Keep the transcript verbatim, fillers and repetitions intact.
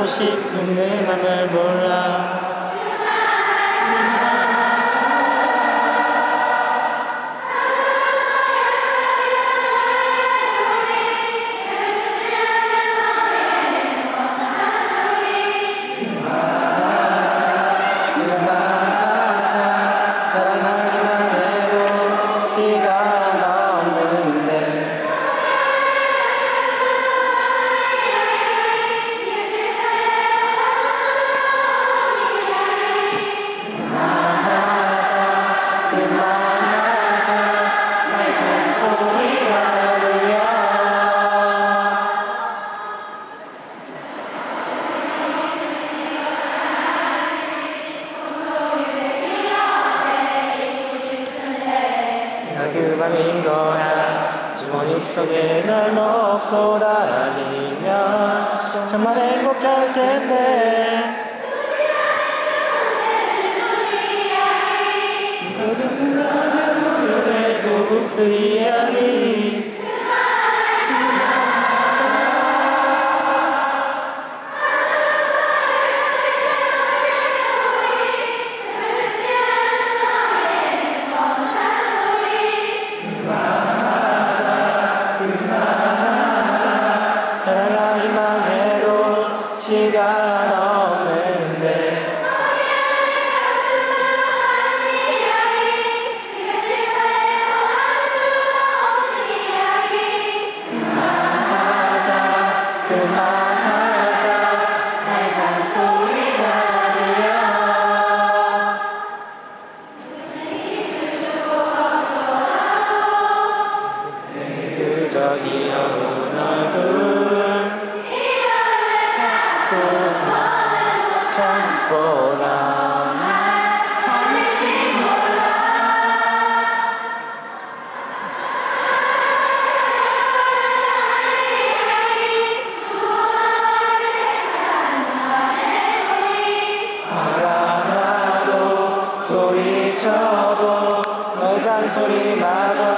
알고 싶은 내 맘을 몰라. 시간 없는데 그만하자 그만하자 나의 잔소리가 들려. 그 밤인 거야. 주머니 속에 널 넣고 다니면 정말 행복할 텐데. 모든 나를 몰래고 웃을 이야기. 사랑하기만 해도 시간 없는데 그만하자 그만하자 나의 잔소리가 들려. 그저 귀여운 얼굴 참고 나면 화낼지 몰라. 바람 나도 소리쳐도 너의 잔소리마저